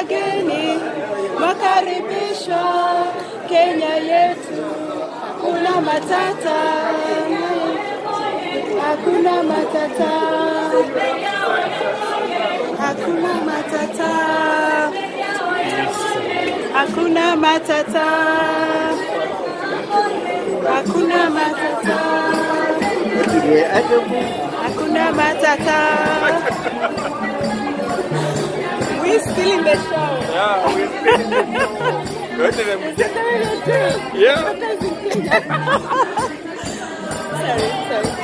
wageni makaribisho Kenya yetu, hakuna matata, hakuna matata, hakuna matata, hakuna matata, hakuna matata, hakuna matata. We're still in the show. Yeah, we're still in the show. Go to them. Yeah. Sorry.